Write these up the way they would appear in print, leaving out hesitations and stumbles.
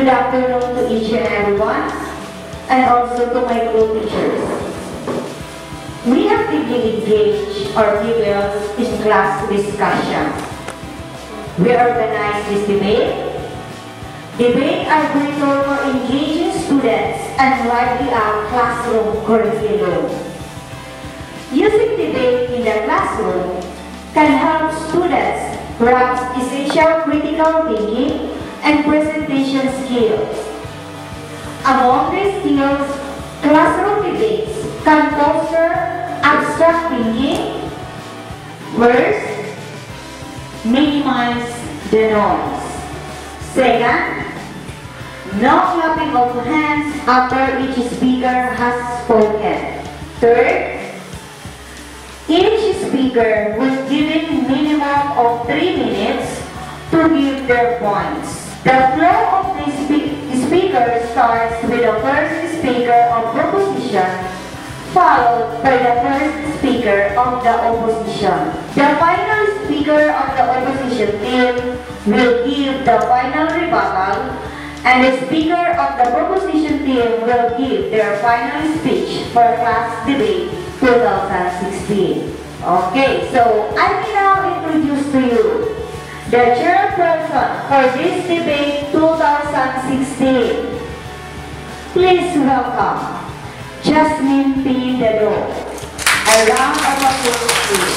Good afternoon to each and everyone, and also to my co-teachers. We actively engage our pupils in class discussion. We organize this debate. Debate are vital for engaging students and lively our classroom curriculum. Using debate in the classroom can help students grasp essential critical thinking and presentation skills. Among these skills, classroom debates can foster abstract thinking. First, minimize the noise. Second, no clapping of hands after each speaker has spoken. Third, each speaker was given minimum of 3 minutes to give their points. The flow of the speaker starts with the first speaker of proposition, followed by the first speaker of the opposition. The final speaker of the opposition team will give the final rebuttal, and the speaker of the proposition team will give their final speech for class debate 2016. Okay, so I will now introduce to you the chairperson for this debate 2016. Please welcome Jasmine Pindado. A round of applause, please.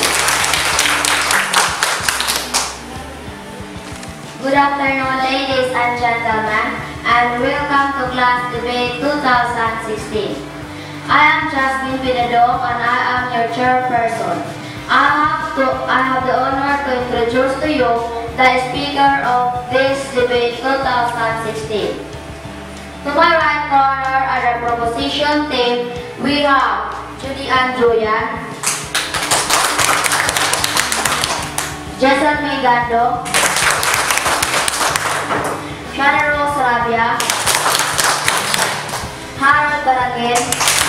Good afternoon, ladies and gentlemen, and welcome to class debate 2016. I am Jasmine Pindado, and I am your chairperson. I have the honor to introduce to you the speaker of this debate 2016. To my right corner are the proposition team. We have Judy and Julian, Jason Migando, Shana Rose Rabia, Harold Barangin,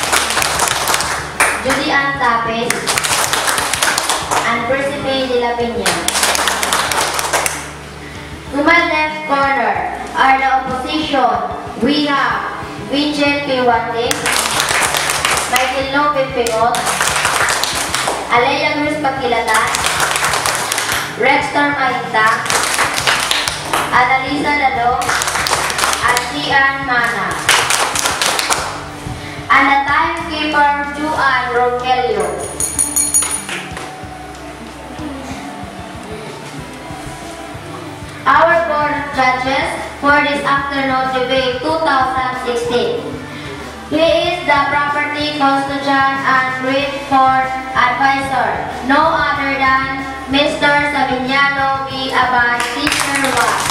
Judy Ann Tapes, and Principe de la Peña. To my left corner are the opposition. We have Vincent Piwante, Michael Lope Pingot, Alea Cruz Pakilatan, Rexter Mahinta, Annalisa Dado, and Cian Mana. And the timekeeper, Juan Rogelio. Our board of judges for this afternoon debate 2016. He is the property custodian and grade 4 advisor, no other than Mr. Sabiñano B. Abad, Teacher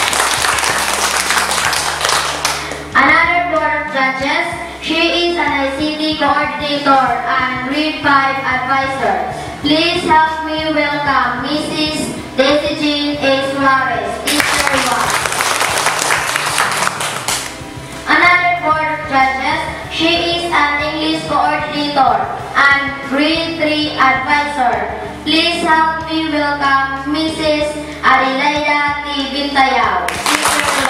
1. Another board of judges, she is an ICT coordinator and grade 5 advisor. Please help me welcome Mrs. Daisy Jean A. Suarez, Teacher 1. Another board of judges, she is an English coordinator and grade 3 advisor. Please help me welcome Mrs. Adelaida T. Bintayao, Teacher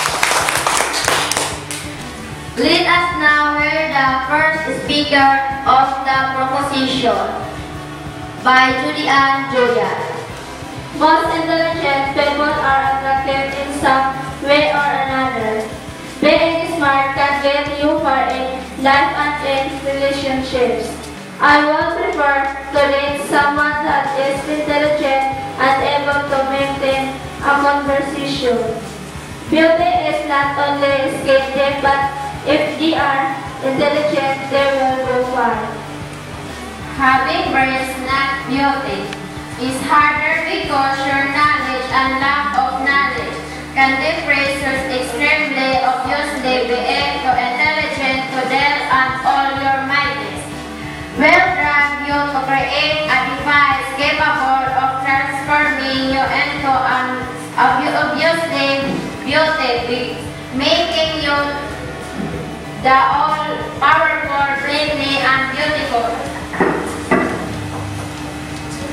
1. Let us now hear the first speaker of the proposition by Judy Ann Julian. Most intelligent people are attractive in some way or another. Being smart can get you far in life and in relationships. I would prefer to date someone that is intelligent and able to maintain a conversation. Beauty is not only skin deep, but if they are intelligent, they will go far. Having brains, not beauty, is harder because your knowledge and lack of knowledge can decrease your extremely obviously being too intelligent to deal and all your mighties. Will drive you to create a device capable of transforming you into an obviously beauty, making you the all-powerful, brainy, and beautiful.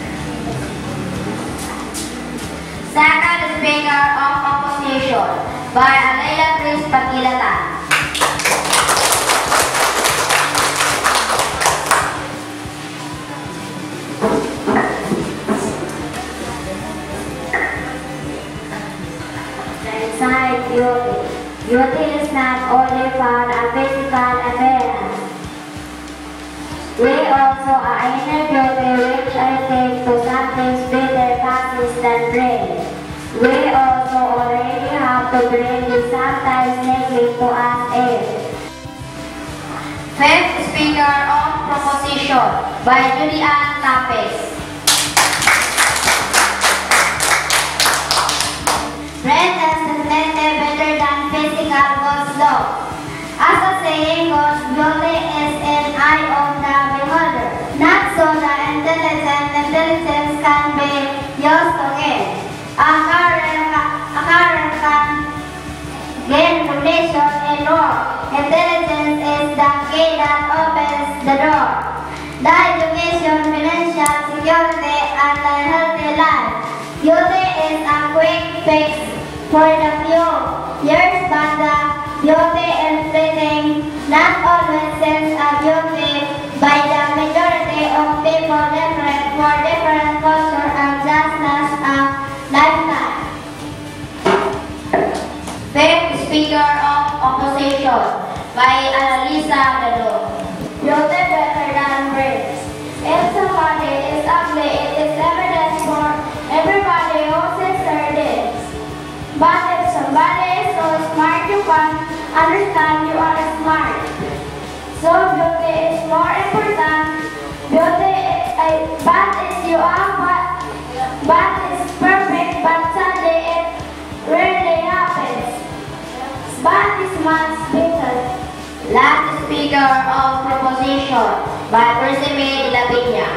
Second speaker of opposition by Alayla Chris Pagilatan. Inside beauty. Beauty is not only found a physical appearance. We also are inner beauty, which I think to sometimes better passes than brain. We also already have to bring this sometimes neglect to us in. Fifth speaker of proposition by Julian Tapes. Brain is definitely better than physical God's law. As the saying goes, beauty is in eye of the beholder. Not so the intelligence can be used to gain. A current can gain foundation in war. Intelligence is the key that opens the door. The education, financial security, and a healthy life. Beauty is a quick fix for the few years, but the beauty in fleeting not always seems a beauty by the majority of people different for different culture and just not a lifetime. Fifth speaker of opposition by Annalisa Lalo. Beauty better than brains. If somebody is ugly, it is evidence for everybody who sees her this. But if somebody is so smart, you can understand you are smart. So beauty is more important. Beauty is but is you are but is perfect, but sadly it rarely happens. But is much better. Last speaker of proposition by Percibe de la Peña.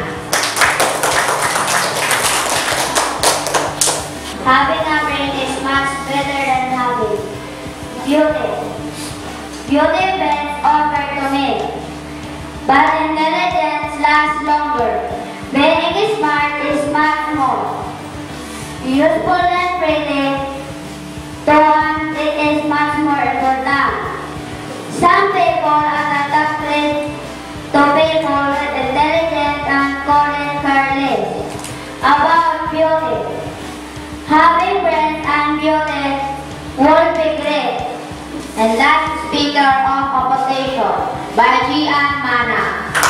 Having a brain is much better than having beauty. Beauty bends over to me, but intelligence lasts longer. Being smart is much more useful than pretty. To one, it is much more important. Some people are attracted to people with intelligence and call it careless. About beauty. Having brains and beauty would be great. And last speaker of opposition by Gian Mana.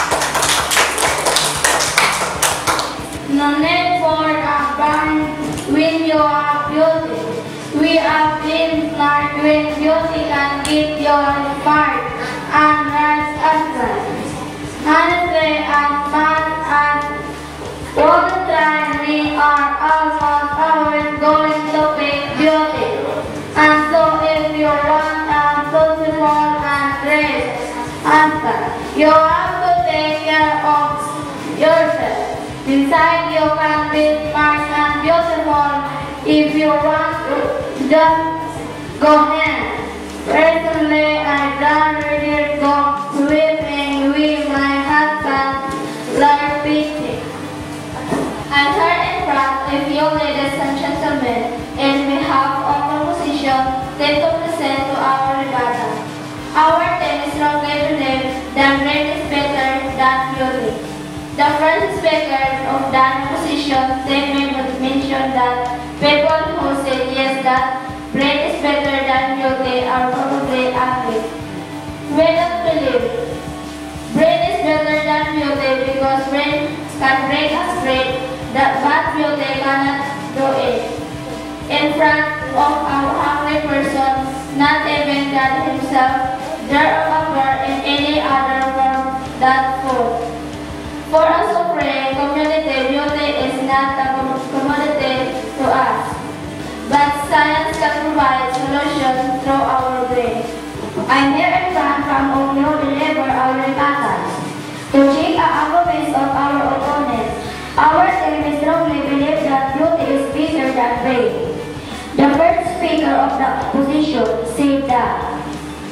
No need for a brand when you have beauty. We have been smart when beauty can get your smart and hurt as well. Honestly, I'm smart and wouldn't try me are almost always going to be beauty. And so if you want a beautiful and great answer, you have to take care of yourself. Inside you can be smart and beautiful if you want to. Just go ahead. Personally, I'd rather go swimming with my husband like fishing. I'm here in front of you, ladies and gentlemen, in behalf of our position, take to present to our regatta. Our team is strongly believe that brain is better than beauty. The first speaker of that position statement mentioned that people who say yes that brain is better than beauty are probably ugly. We don't believe brain is better than beauty because brain can make us great, but beauty cannot do it. In front of a hungry person, not even God himself, dare offer in any other form than food. For a supreme community, beauty is not a commodity to us, but science can provide solutions through our brain. I'm here in front from all you deliver our regattas to check the arguments of our opponents. Our team strongly believes that beauty is better than brain. The first speaker of the opposition said that.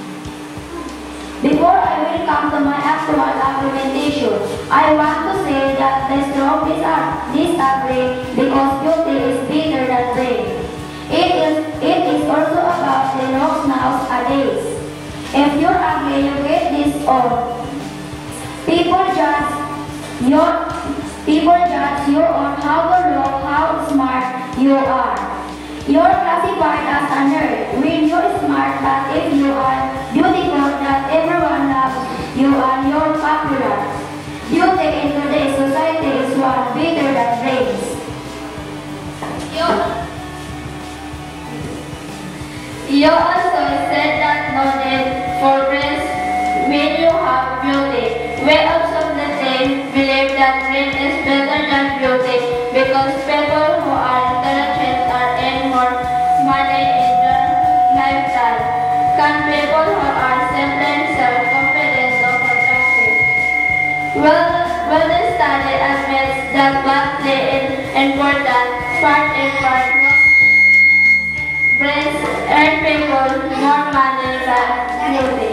Before I will come to my actual argumentation, I want to say that the strong disagree because beauty is better than brain. It is also about the miles a day. If you're ugly, you get this all. People judge you on how you look, how smart you are. You're classified as a nerd when you're smart, but if you are beautiful, that everyone loves you and you're popular. Beauty in today's society is one bigger than brains. You also said that no need for brains when you have beauty. We also believe that brain is better than beauty because people who are intelligent are earn more money in their lifetime. Can people who are simply self-confident or attractive? Well, the study admits that what play an important part in brains earn people more money than beauty.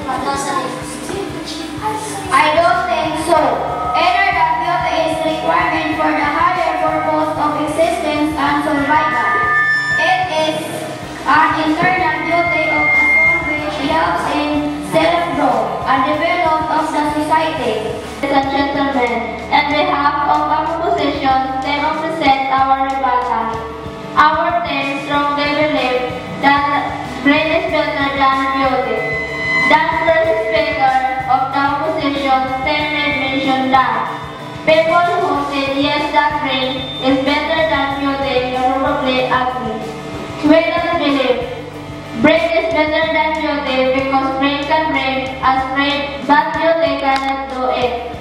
I don't think so. Either that beauty is a requirement for the higher purpose of existence and survival. It is an internal beauty of a soul which helps in self-growth and development of the society. Ladies and gentlemen, on behalf of our position, they represent our rebuttal. Our team strongly believe that brain is better than beauty. The first speaker of the opposition statement mentioned that people who said yes that brain is better than beauty are probably ugly. We don't believe brain is better than beauty because brain can bring us brain, but beauty cannot do it.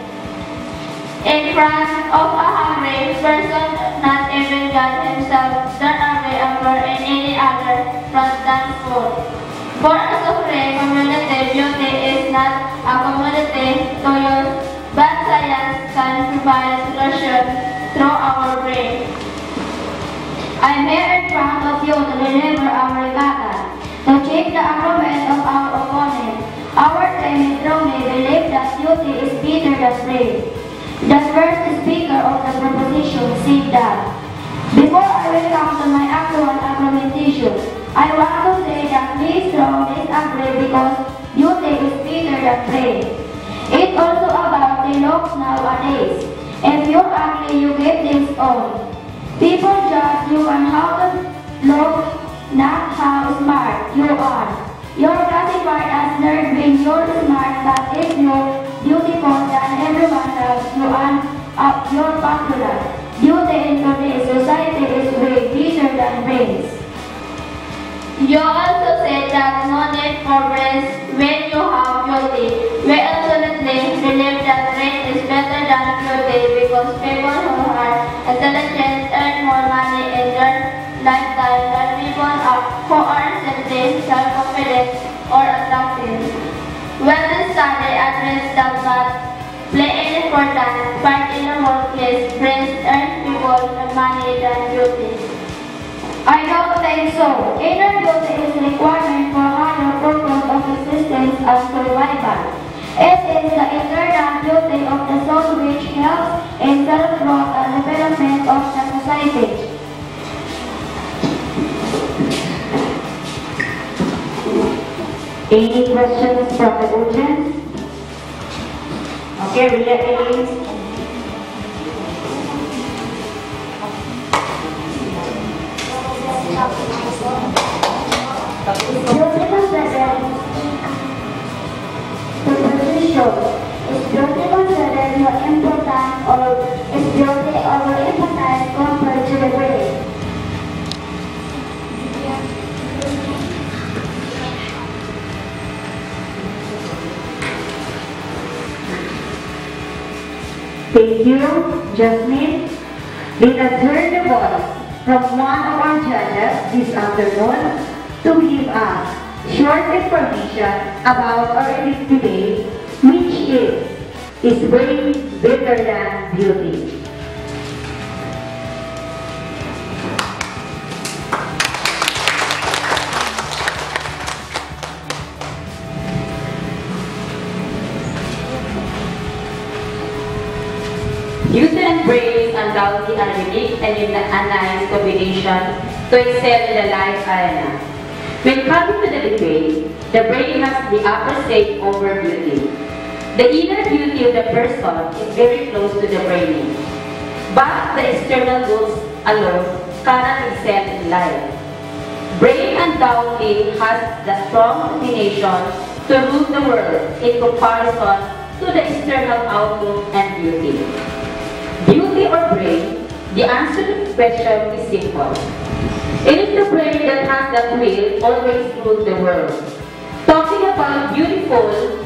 In front of a hungry person, not even God himself, that hungry appear in any other front than food. For a suffering community, beauty is not a commodity to use, but science can provide solution through our brain. I'm here in front of you to deliver our rebuttal, to check the argument of our opponent. Our team strongly believe that beauty is better than brain. The first speaker of the proposition said that. Before I will come to my actual argumentation, I want to say that we strongly disagree because beauty is better than brain. It's also about the looks nowadays. If you're ugly, you get this all. People judge you on how to look, not how smart you are. You're classified as nerd when you're smart, but if you're beautiful, then everyone loves you and you're popular. Beauty in today's society is way better than brains. You also said that no need for brains when you have beauty. We absolutely believe that brain is better than beauty because people who are intelligent earn more money in their lifetime than people who are simply self-confident or attractive. When the study admits that what play an important part in the workplace, brains earn people more money than beauty. I don't think so. Inner beauty is a requirement for higher purpose of existence and survival. It is the internal beauty of the soul which helps in self-growth and development of the society. Any questions from the audience? Okay, we are in. Beauty considered the position. Is beauty considered more important or is beauty overemphasized compared to the brain? Thank you, Jasmine. Let us hear the voice from one of our judges this afternoon to give us short information about our event today, which is way better than beauty. Beauty and brains undoubtedly are unique and in a nice combination to excel in the life arena. When coming to the debate, the brain has the upper say over beauty. The inner beauty of the person is very close to the brain, but the external looks alone cannot excel in life. Brain undoubtedly has the strong inclination to rule the world in comparison to the external outlook and beauty. Beauty or brain? The answer to the question is simple. It is the brain that has the will always rule the world. Talking about beautiful,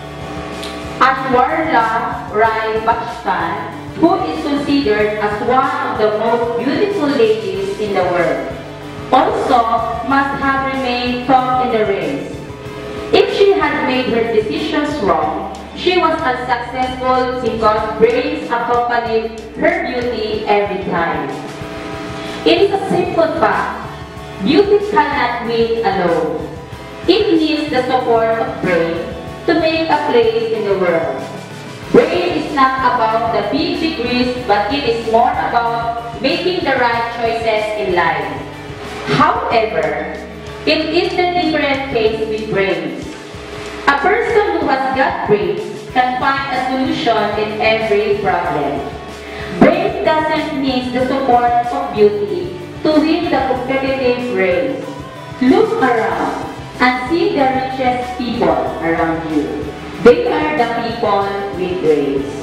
Ashwarla Rai Bachchan, who is considered as one of the most beautiful ladies in the world, also must have remained top in the race. If she had made her decisions wrong, she was unsuccessful because brains accompanied her beauty every time. It is a simple fact. Beauty cannot win alone. It needs the support of brain to make a place in the world. Brain is not about the big degrees, but it is more about making the right choices in life. However, it is the different case with brains. A person who has got brains can find a solution in every problem. Brains doesn't need the support of beauty to win the competitive race. Look around and see the richest people around you. They are the people with brains.